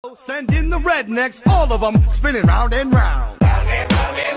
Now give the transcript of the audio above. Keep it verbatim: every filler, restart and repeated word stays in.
Send in the rednecks, all of them spinning round and round. Round and round and